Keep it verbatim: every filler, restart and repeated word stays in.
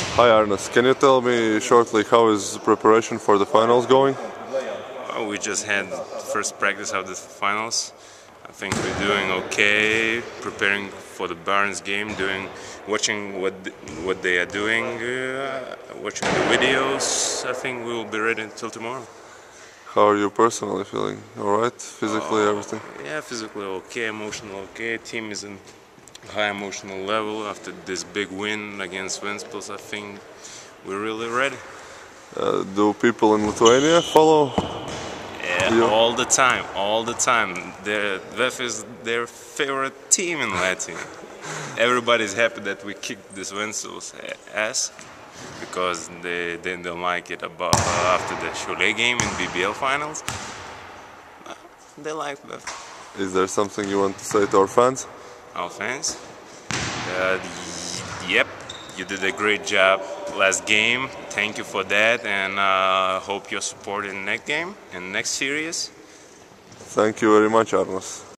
Hi Arnas, can you tell me shortly how is preparation for the finals going? Well, we just had first practice of the finals. I think we're doing okay, preparing for the Barnes game, doing, watching what what they are doing, uh, watching the videos. I think we will be ready until tomorrow. How are you personally feeling? Alright? Physically, Uh, everything? yeah, physically okay, emotional okay. Team is in high emotional level after this big win against Ventspils. I think we're really ready. Uh, do people in Lithuania follow Yeah, you? all the time, all the time. The V E F is their favorite team in Latvia. Everybody's happy that we kicked this Ventspils ass because they, they don't like it about uh, after the Cholet game in B B L finals. Uh, They like V E F. Is there something you want to say to our fans? Our fans. Uh, yep, you did a great job last game. Thank you for that, and uh, hope you're supporting next game and next series. Thank you very much, Arnas.